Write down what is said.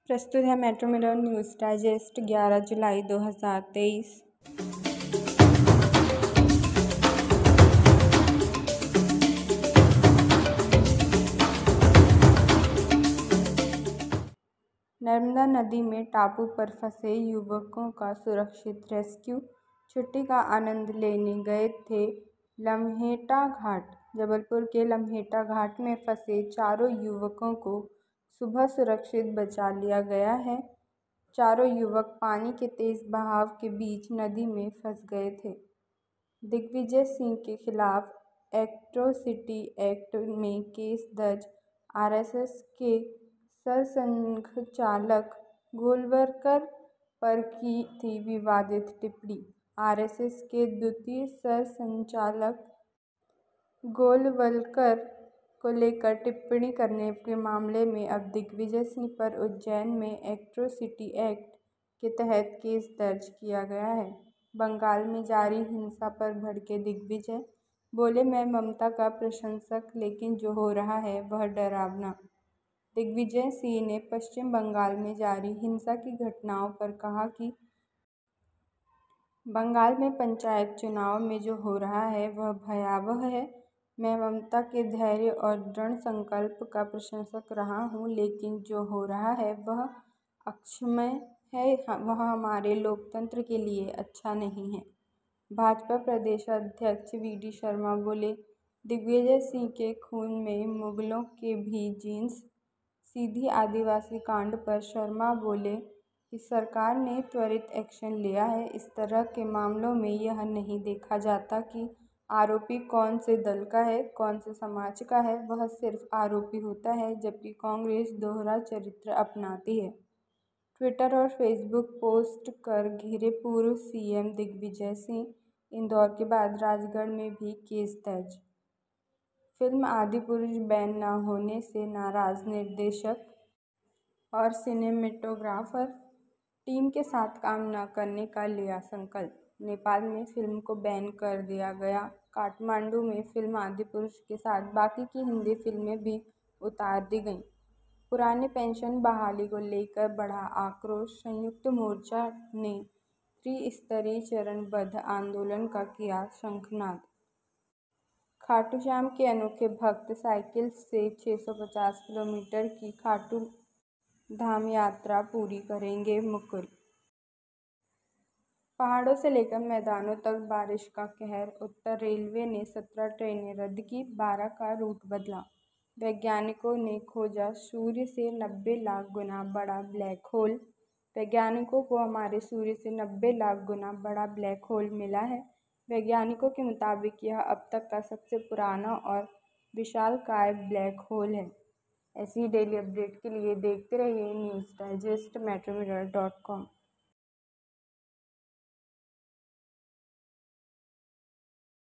प्रस्तुत है metro mirror news digest 11 जुलाई 2023। नर्मदा नदी में टापू पर फंसे युवकों का सुरक्षित रेस्क्यू। छुट्टी का आनंद लेने गए थे लम्हेटा घाट। जबलपुर के लम्हेटा घाट में फंसे चारों युवकों को सुबह सुरक्षित बचा लिया गया है। चारों युवक पानी के तेज बहाव के बीच नदी में फंस गए थे। दिग्विजय सिंह के खिलाफ एट्रोसिटी एक्ट में केस दर्ज। आरएसएस के सरसंघचालक गोलवलकर पर की थी विवादित टिप्पणी। आरएसएस के द्वितीय सरसंघचालक गोलवलकर को लेकर टिप्पणी करने के मामले में अब दिग्विजय सिंह पर उज्जैन में एट्रोसिटी एक्ट के तहत केस दर्ज किया गया है। बंगाल में जारी हिंसा पर भड़के दिग्विजय बोले, मैं ममता का प्रशंसक, लेकिन जो हो रहा है वह डरावना। दिग्विजय सिंह ने पश्चिम बंगाल में जारी हिंसा की घटनाओं पर कहा कि बंगाल में पंचायत चुनाव में जो हो रहा है वह भयावह है। मैं ममता के धैर्य और दृढ़ संकल्प का प्रशंसक रहा हूं, लेकिन जो हो रहा है वह अक्षम्य है। वह हमारे लोकतंत्र के लिए अच्छा नहीं है। भाजपा प्रदेश अध्यक्ष वीडी शर्मा बोले, दिग्विजय सिंह के खून में मुगलों के भी जीन्स। सीधी आदिवासी कांड पर शर्मा बोले कि सरकार ने त्वरित एक्शन लिया है। इस तरह के मामलों में यह नहीं देखा जाता कि आरोपी कौन से दल का है, कौन से समाज का है, वह सिर्फ आरोपी होता है। जबकि कांग्रेस दोहरा चरित्र अपनाती है। ट्विटर और फेसबुक पोस्ट कर घिरे पूर्व सीएम दिग्विजय सिंह। इंदौर के बाद राजगढ़ में भी केस दर्ज। फिल्म आदिपुरुष बैन न होने से नाराज निर्देशक और सिनेमेटोग्राफर। टीम के साथ काम न करने का लिया संकल्प। नेपाल में फिल्म को बैन कर दिया गया। काठमांडू में फिल्म आदिपुरुष के साथ बाकी की हिंदी फिल्में भी उतार दी गईं। पुराने पेंशन बहाली को लेकर बढ़ा आक्रोश। संयुक्त मोर्चा ने त्रिस्तरीय चरणबद्ध आंदोलन का किया शंखनाद। खाटू श्याम के अनोखे भक्त साइकिल से 650 किलोमीटर की खाटू धाम यात्रा पूरी करेंगे मुकुल। पहाड़ों से लेकर मैदानों तक बारिश का कहर। उत्तर रेलवे ने 17 ट्रेनें रद्द की, 12 का रूट बदला। वैज्ञानिकों ने खोजा सूर्य से 90 लाख गुना बड़ा ब्लैक होल। वैज्ञानिकों को हमारे सूर्य से 90 लाख गुना बड़ा ब्लैक होल मिला है। वैज्ञानिकों के मुताबिक यह अब तक का सबसे पुराना और विशालकाय ब्लैक होल है। ऐसी डेली अपडेट के लिए देखते रहिए न्यूज़ डाइजेस्ट metromirror.com।